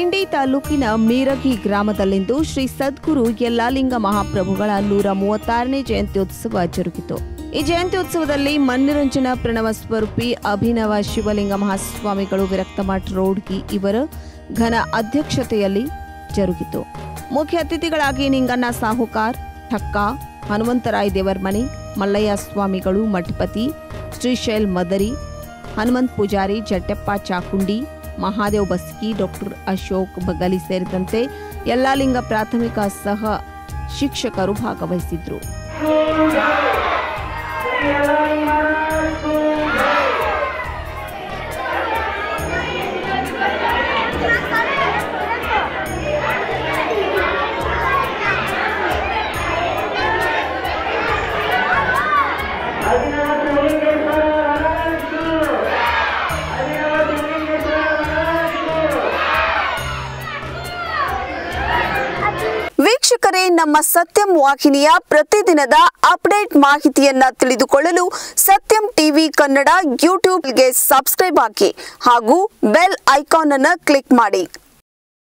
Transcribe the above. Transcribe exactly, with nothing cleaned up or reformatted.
ಇಂಡಿ ತಾಲೂಕಿನ ಮೀರಗಿ ಗ್ರಾಮದಲ್ಲಿಂದು ಶ್ರೀ ಸದ್ಗುರು ಯಲ್ಲಾಲಿಂಗ ಮಹಾಪ್ರಭುಗಳ ನೂರ ಮೂವತ್ತಾರನೇ ಜಯಂತ್ಯೋತ್ಸವ ಜರುಗಿತು. ಈ ಜಯಂತ್ಯೋತ್ಸವದಲ್ಲಿ ಮನ್ನಿರಂಜನ ಪ್ರಣವ ಸ್ವರೂಪಿ ಅಭಿನವ ಶಿವಲಿಂಗ ಮಹಾಸ್ವಾಮಿಗಳು ವಿರಕ್ತಮಠ ರೋಡ್ಗಿ ಇವರ ಘನ ಅಧ್ಯಕ್ಷತೆಯಲ್ಲಿ ಜರುಗಿತು. ಮುಖ್ಯ ಅತಿಥಿಗಳಾಗಿ ನಿಂಗಣ್ಣ ಸಾಹುಕಾರ್, ಠಕ್ಕ, ಹನುಮಂತರಾಯ ದೇವರಮನಿ, ಮಲ್ಲಯ್ಯ ಸ್ವಾಮಿಗಳು ಮಠಪತಿ, ಶ್ರೀಶೈಲ್ ಮದರಿ, ಹನುಮಂತ್ ಪೂಜಾರಿ, ಜಟ್ಟೆಪ್ಪ ಚಾಕುಂಡಿ, ಮಹಾದೇವ್ ಬಸ್ಕಿ, ಡಾಕ್ಟರ್ ಅಶೋಕ್ ಬಗಲಿ ಸೇರಿದಂತೆ ಯಲ್ಲಾಲಿಂಗ ಪ್ರಾಥಮಿಕ ಸಹ ಶಿಕ್ಷಕರು ಭಾಗವಹಿಸಿದ್ರು. ವೀಕ್ಷಕರೇ, ನಮ್ಮ ಸತ್ಯಂ ವಾಹಿನಿಯ ಪ್ರತಿದಿನದ ಅಪ್ಡೇಟ್ ಮಾಹಿತಿಯನ್ನ ತಿಳಿದುಕೊಳ್ಳಲು ಸತ್ಯಂ ಟಿವಿ ಕನ್ನಡ ಯೂಟ್ಯೂಬ್ಗೆ ಸಬ್ಸ್ಕ್ರೈಬ್ ಆಗಿ ಹಾಗೂ ಬೆಲ್ ಐಕಾನ್ ಅನ್ನು ಕ್ಲಿಕ್ ಮಾಡಿ.